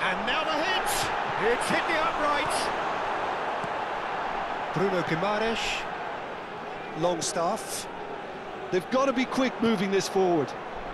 And now the hit! It's hit the upright! Bruno Guimaraes. Longstaff. They've got to be quick moving this forward.